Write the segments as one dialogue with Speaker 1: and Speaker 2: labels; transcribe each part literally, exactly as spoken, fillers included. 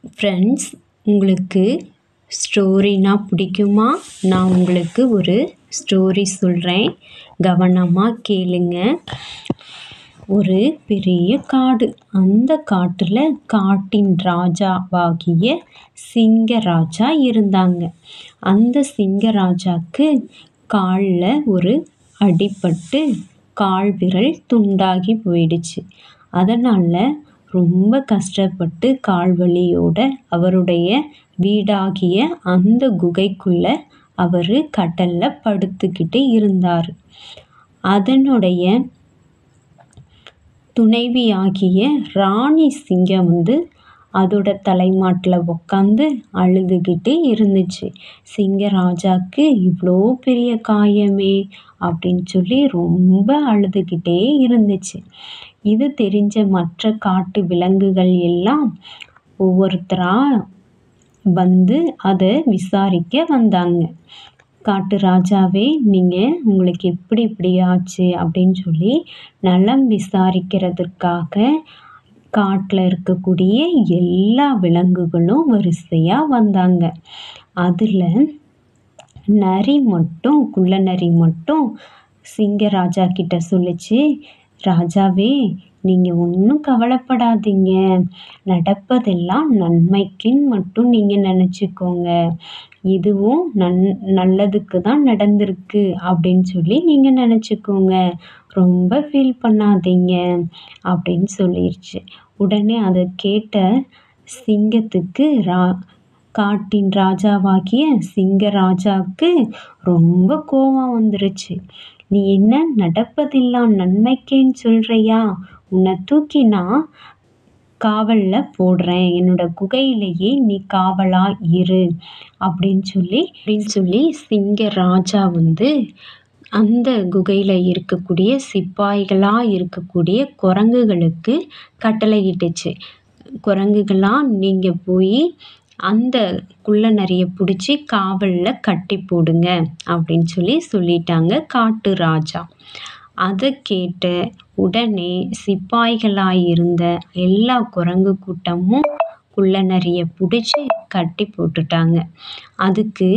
Speaker 1: Friends, உங்களுக்கு ஸ்டோரினா பிடிக்குமா? நான் உங்களுக்கு ஒரு ஸ்டோரி சொல்கிறேன், கவனமாக கேளுங்க. ஒரு பெரிய காடு. அந்த காட்டில் காட்டின் ராஜாவாகிய சிங்கராஜா இருந்தாங்க. அந்த சிங்கராஜாவுக்கு காலில் ஒரு அடிபட்டு கால் விரல் துண்டாகி போயிடுச்சு. அதனால் ரொம்ப கஷ்டப்பட்டு கால்வலியோட அவருடைய வீடாகிய அந்த குகைக்குள்ள அவர் கட்டிலில் படுத்துக்கிட்டு இருந்தார். அதனுடைய துணைவியாகிய ராணி சிங்கம் வந்து அதோட தலைமாட்டில் உக்காந்து அழுதுகிட்டு இருந்துச்சு. சிங்கராஜாவுக்கு இவ்வளோ பெரிய காயமே அப்படின்னு சொல்லி ரொம்ப அழுதுகிட்டே இருந்துச்சு. இது தெரிஞ்ச மற்ற காட்டு விலங்குகள் எல்லாம் ஒவ்வொருத்தராக வந்து அதை விசாரிக்க வந்தாங்க. காட்டு ராஜாவே, நீங்கள் உங்களுக்கு எப்படி இப்படி ஆச்சு அப்படின்னு சொல்லி நலம் விசாரிக்கிறதுக்காக காட்டில் இருக்கக்கூடிய எல்லா விலங்குகளும் வரிசையாக வந்தாங்க. அதில் நரி மட்டும் குள்ள நரி மட்டும் சிங்கராஜா கிட்ட சொல்லிச்சு, ராஜாவே, நீங்கள் ஒன்றும் கவலைப்படாதீங்க, நடப்பதெல்லாம் நன்மைக்குன்னு மட்டும் நீங்கள் நினச்சிக்கோங்க, இதுவும் நன் நல்லதுக்கு தான் நடந்திருக்கு அப்படின்னு சொல்லி நீங்கள் நினச்சிக்கோங்க, ரொம்ப ஃபீல் பண்ணாதீங்க அப்படின்னு சொல்லிடுச்சு. உடனே அதை கேட்ட சிங்கத்துக்கு ரா காட்டின் ராஜாவாகிய சிங்கராஜாவுக்கு ரொம்ப கோபம் வந்துருச்சு. நீ என்ன நடப்பதெல்லாம் நன்மைக்கேன்னு சொல்கிறியா? உன்னை தூக்கி நான் காவலில் போடுறேன், என்னோட குகையிலேயே நீ காவலா இரு அப்படின்னு சொல்லி அப்படின்னு சொல்லி சிங்கராஜா வந்து அந்த குகையில் இருக்கக்கூடிய சிப்பாய்களாக இருக்கக்கூடிய குரங்குகளுக்கு கட்டளையிட்டுச்சு. குரங்குகளாக நீங்கள் போய் அந்த குள்ள நரியை பிடிச்சி காவலில் கட்டி போடுங்க அப்படின்னு சொல்லி சொல்லிட்டாங்க காட்டு ராஜா. அதை கேட்ட உடனே சிப்பாய்களாக இருந்த எல்லா குரங்கு கூட்டமும் குள்ள நரியை பிடிச்சி கட்டி போட்டுட்டாங்க. அதுக்கு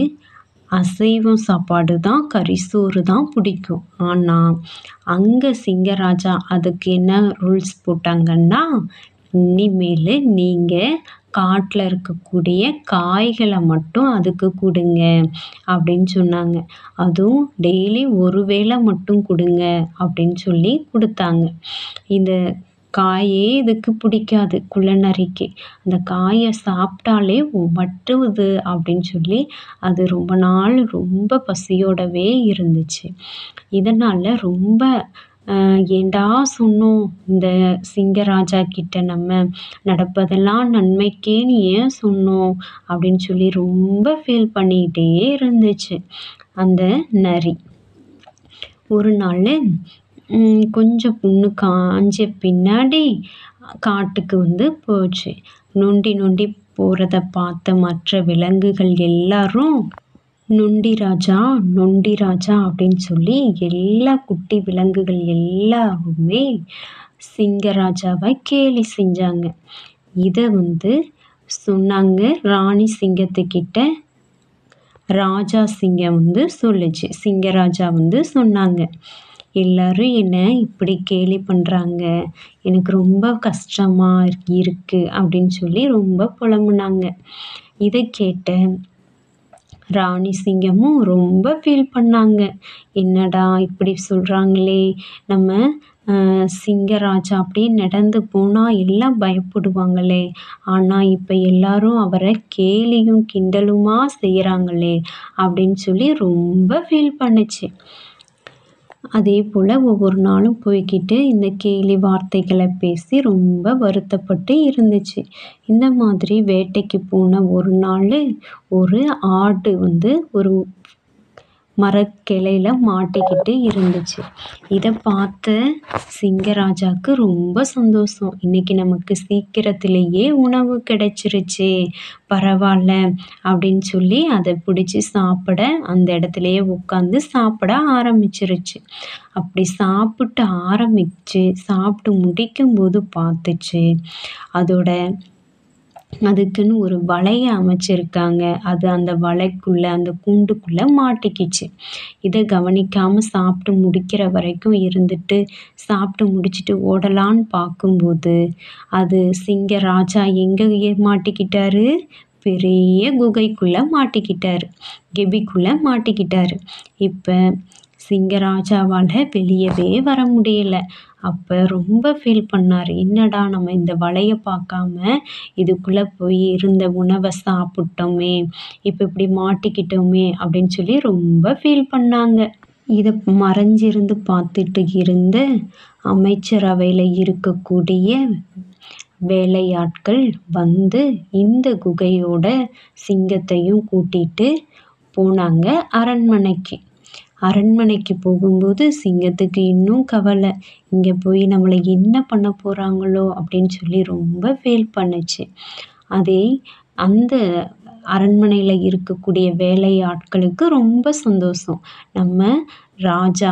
Speaker 1: அசைவம் சாப்பாடு தான், கறிசோறு தான் பிடிக்கும். ஆனால் அங்கே சிங்கராஜா அதுக்கு என்ன ரூல்ஸ் போட்டாங்கன்னா, இனிமேல் நீங்கள் காட்டில் இருக்கக்கூடிய காய்களை மட்டும் அதுக்கு கொடுங்க அப்படின்னு சொன்னாங்க. அதுவும் டெய்லி ஒரு வேளை மட்டும் கொடுங்க அப்படின்னு சொல்லி கொடுத்தாங்க. இந்த காயே இதுக்கு பிடிக்காது, குள்ள நரிக்கு. அந்த காயை சாப்பிட்டாலே வட்டுவது அப்படின்னு சொல்லி அது ரொம்ப நாள் ரொம்ப பசியோடவே இருந்துச்சு. இதனால் ரொம்ப ஏண்டா சொன்னோம் இந்த சிங்கராஜா கிட்ட, நம்ம நடப்பதெல்லாம் நன்மைக்கேன்னு ஏன் சொன்னோம் அப்படின்னு சொல்லி ரொம்ப ஃபீல் பண்ணிக்கிட்டே இருந்துச்சு அந்த நரி. ஒரு நாள் கொஞ்சம் புண்ணு காஞ்ச பின்னாடி காட்டுக்கு வந்து போச்சு. நொண்டி நொண்டி போகிறத பார்த்த மற்ற விலங்குகள் எல்லாரும் நொண்டி ராஜா நொண்டி ராஜா அப்படின்னு சொல்லி எல்லா குட்டி விலங்குகள் எல்லாருமே சிங்கராஜாவை கேலி செஞ்சாங்க. இதை வந்து சொன்னாங்க ராணி சிங்கத்துக்கிட்ட. ராஜா சிங்கம் வந்து சொல்லுச்சு, சிங்கராஜா வந்து சொன்னாங்க, எல்லாரும் என்னை இப்படி கேலி பண்ணுறாங்க, எனக்கு ரொம்ப கஷ்டமாக இருக்குது அப்படின்னு சொல்லி ரொம்ப புலம்புனாங்க. இதை கேட்ட ராணி சிங்கமும் ரொம்ப ஃபீல் பண்ணாங்க. என்னடா இப்படி சொல்கிறாங்களே, நம்ம சிங்கராஜா அப்படியே நடந்து போனால் எல்லாம் பயப்படுவாங்களே, ஆனால் இப்போ எல்லாரும் அவரை கேலியும் கிண்டலுமாக செய்கிறாங்களே அப்படின்னு சொல்லி ரொம்ப ஃபீல் பண்ணுச்சு. அதே போல் ஒவ்வொரு நாளும் போய்கிட்டு இந்த கேலி வார்த்தைகளை பேசி ரொம்ப வருத்தப்பட்டு இருந்துச்சு. இந்த மாதிரி வேட்டைக்கு போன ஒரு நாள் ஒரு ஆடு வந்து ஒரு மரக்கிளையில மாட்டிக்கிட்டு இருந்துச்சு. இதை பார்த்த சிங்கராஜாவுக்கு ரொம்ப சந்தோஷம், இன்னைக்கு நமக்கு சீக்கிரத்திலேயே உணவு கிடைச்சிருச்சு, பரவாயில்ல அப்படின்னு சொல்லி அதை பிடிச்சி சாப்பிட அந்த இடத்துலையே உட்காந்து சாப்பிட ஆரம்பிச்சிருச்சு. அப்படி சாப்பிட்டு ஆரம்பிச்சு சாப்பிட்டு முடிக்கும்போது பார்த்துச்சு, அதோட அதுக்குன்னு ஒரு வலைய அமைச்சிருக்காங்க. அது அந்த வலைக்குள்ள அந்த கூண்டுக்குள்ள மாட்டிக்கிச்சு. இத கவனிக்காம சாப்பிட்டு முடிக்கிற வரைக்கும் இருந்துட்டு, சாப்பிட்டு முடிச்சுட்டு ஓடலான்னு பார்க்கும்போது, அது சிங்கராஜா எங்க எ மாட்டிக்கிட்டாரு? பெரிய குகைக்குள்ள மாட்டிக்கிட்டாரு. கெபிக்குள்ள மாட்டிக்கிட்டாரு. இப்ப சிங்கராஜாவால வெளியவே வர முடியல. அப்ப ரொம்ப ஃபீல் பண்ணாரு. என்னடா நம்ம இந்த வலைய பார்க்காம இதுக்குள்ள போய் இருந்த உணவ சாப்பிட்டோமே! இப்ப இப்படி மாட்டிக்கிட்டோமே! அப்படின்னு சொல்லி ரொம்ப ஃபீல் பண்ணாங்க. இத மறைஞ்சிருந்து பார்த்துட்டு இருந்த அமைச்சரவையில இருக்கக்கூடிய வேலையாட்கள் வந்து இந்த குகையோட சிங்கத்தையும் கூட்டிட்டு போனாங்க அரண்மனைக்கு. அரண்மனைக்கு போகும்போது சிங்கத்துக்கு இன்னும் கவலை. இங்க போய் நம்மள என்ன பண்ண போறாங்களோ அப்படின்னு சொல்லி ரொம்ப ஃபீல் பண்ணுச்சு. அதே அந்த அரண்மனையில இருக்கக்கூடிய வேலையாட்களுக்கு ரொம்ப சந்தோஷம். நம்ம ராஜா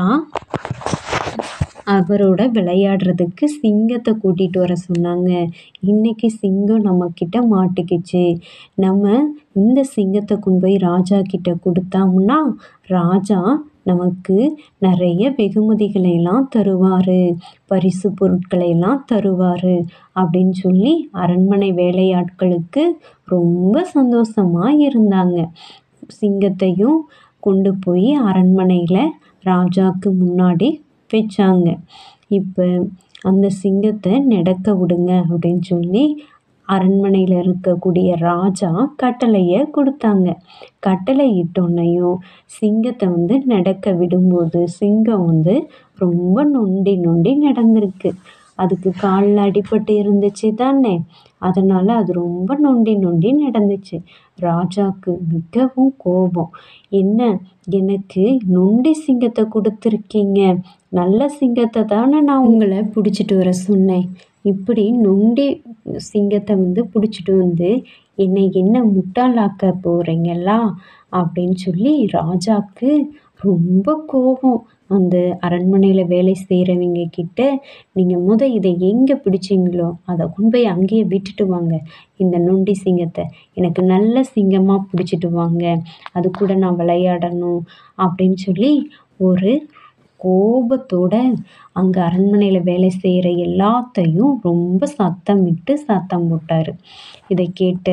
Speaker 1: அவரோட விளையாடுறதுக்கு சிங்கத்தை கூட்டிட்டு வர சொன்னாங்க. இன்னைக்கு சிங்கம் நம்மக்கிட்ட மாட்டிக்கிச்சு. நம்ம இந்த சிங்கத்தை கொண்டு போய் ராஜா கிட்ட கொடுத்தோம்னா ராஜா நமக்கு நிறைய வெகுமதிகளை எல்லாம் தருவாரு, பரிசு பொருட்களை எல்லாம் தருவாரு அப்படின்னு சொல்லி அரண்மனை வேலையாட்களுக்கு ரொம்ப சந்தோஷமா இருந்தாங்க. சிங்கத்தையும் கொண்டு போய் அரண்மனையில ராஜாக்கு முன்னாடி வச்சாங்க. இப்ப அந்த சிங்கத்தை நடக்க விடுங்க அப்படின்னு சொல்லி அரண்மனையில இருக்கக்கூடிய ராஜா கட்டளைய கொடுத்தாங்க. கட்டளை இட்டோன்னையும் சிங்கத்தை வந்து நடக்க விடும்போது சிங்கம் வந்து ரொம்ப நொண்டி நொண்டி நடந்திருக்கு. அதுக்கு காலில் அடிபட்டு இருந்துச்சு தானே, அதனால அது ரொம்ப நொண்டி நொண்டி நடந்துச்சு. ராஜாக்கு மிகவும் கோபம். என்ன, எனக்கு நொண்டி சிங்கத்தை கொடுத்துருக்கீங்க, நல்ல சிங்கத்தை தானே நான் உங்களை பிடிச்சிட்டு வர சொன்னேன். இப்படி நொண்டி சிங்கத்தை வந்து பிடிச்சிட்டு வந்து என்னை என்ன முட்டாளாக்க போறீங்களா அப்படின்னு சொல்லி ராஜாக்கு ரொம்ப கோபம். அந்த அரண்மனையில் வேலை செய்கிறவங்க கிட்ட, நீங்கள் முத இதை எங்கே பிடிச்சிங்களோ அதை கொண்டு போய் அங்கேயே விட்டுட்டு வாங்க. இந்த நொண்டி சிங்கத்தை எனக்கு நல்ல சிங்கமாக பிடிச்சிட்டு வாங்க, அது கூட நான் விளையாடணும் அப்படின்னு சொல்லி ஒரு கோபத்தோட அங்கே அரண்மனையில் வேலை செய்கிற எல்லாத்தையும் ரொம்ப சத்தமிட்டு சத்தம் போட்டார். இதை கேட்ட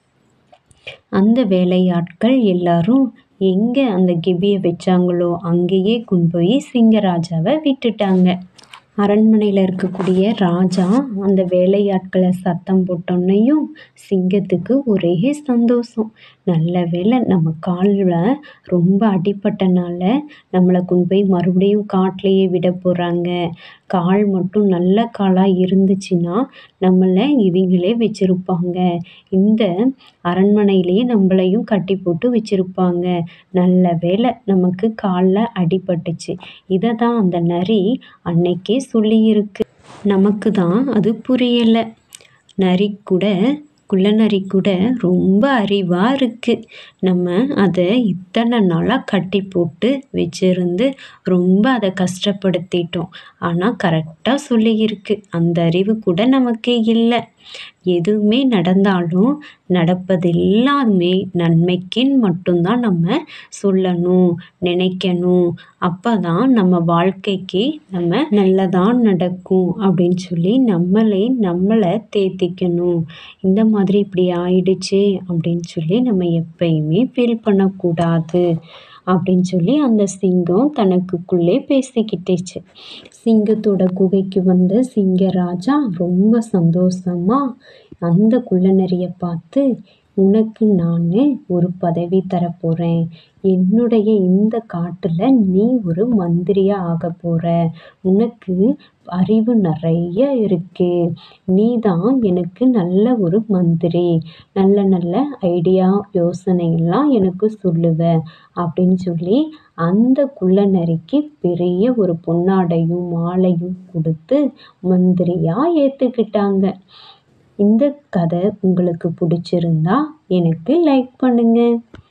Speaker 1: அந்த வேலையாட்கள் எல்லாரும் எங்கே அந்த கெபியை வச்சாங்களோ அங்கேயே கொண்டு போய் சிங்கராஜாவை விட்டுட்டாங்க. அரண்மனையில் இருக்கக்கூடிய ராஜா அந்த வேலையாட்களை சத்தம் போட்டோன்னையும் சிங்கத்துக்கு ஒரே சந்தோஷம். நல்ல வேளை நம்ம காலில் ரொம்ப அடிபட்டனால நம்மளை கொண்டு போய் மறுபடியும் காட்டிலேயே விட போகிறாங்க. கால் மட்டும் நல்ல காலாக இருந்துச்சுன்னா நம்மளை இவங்களே வச்சுருப்பாங்க. இந்த அரண்மனையிலேயே நம்மளையும் கட்டி போட்டு வச்சுருப்பாங்க. நல்ல வேளை நமக்கு காலில் அடிபட்டுச்சு. இதை தான் அந்த நரி அன்னைக்கே சொல்லியிருக்கு. நமக்கு தான் அது புரியலை. நரி கூட குள்ளநரி கூட ரொம்ப அறிவாக இருக்குது. நம்ம அதை இத்தனை நாளாக கட்டி போட்டு வச்சிருந்து ரொம்ப அதை கஷ்டப்படுத்திட்டோம். ஆனால் கரெக்டாக சொல்லியிருக்கு. அந்த அறிவு கூட நமக்கு இல்லை. எதுவுமே நடந்தாலும் நடப்பது எல்லாமே நன்மைக்குன்னு மட்டும்தான் நம்ம சொல்லணும், நினைக்கணும். அப்போ தான் நம்ம வாழ்க்கைக்கு நம்ம நல்லதான் நடக்கும் அப்படின்னு சொல்லி நம்மளே நம்மளை தேத்திக்கணும். இந்த மாதிரி இப்படி ஆயிடுச்சு அப்படின்னு சொல்லி நம்ம எப்பயுமே ஃபீல் பண்ணக்கூடாது அப்படின்னு சொல்லி அந்த சிங்கம் தனக்குள்ளே பேசிக்கிட்டுச்சு. சிங்கத்தோட குகைக்கு வந்த சிங்கராஜா ரொம்ப சந்தோஷமா அந்த குள்ளநரியை பார்த்து, உனக்கு நான் ஒரு பதவி தரப்போகிறேன். என்னுடைய இந்த காட்டில் நீ ஒரு மந்திரியாக ஆக போகிற. உனக்கு அறிவு நிறைய இருக்கு. நீ தான் எனக்கு நல்ல ஒரு மந்திரி. நல்ல நல்ல ஐடியா யோசனையெல்லாம் எனக்கு சொல்லுவ அப்படின்னு சொல்லி அந்த குள்ளநரிக்கு பெரிய ஒரு பொன்னாடையும் மாலையும் கொடுத்து மந்திரியாக ஏற்றுக்கிட்டாங்க. இந்த கதை உங்களுக்கு பிடிச்சிருந்தா எனக்கு லைக் பண்ணுங்க.